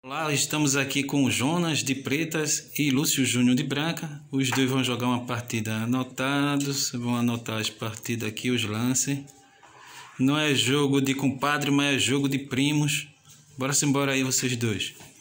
Olá, estamos aqui com o Jonas de pretas e Lúcio Júnior de branca. Os dois vão jogar uma partida anotados, vão anotar as partidas aqui, os lances. Não é jogo de compadre, mas é jogo de primos. Bora-se embora aí vocês dois.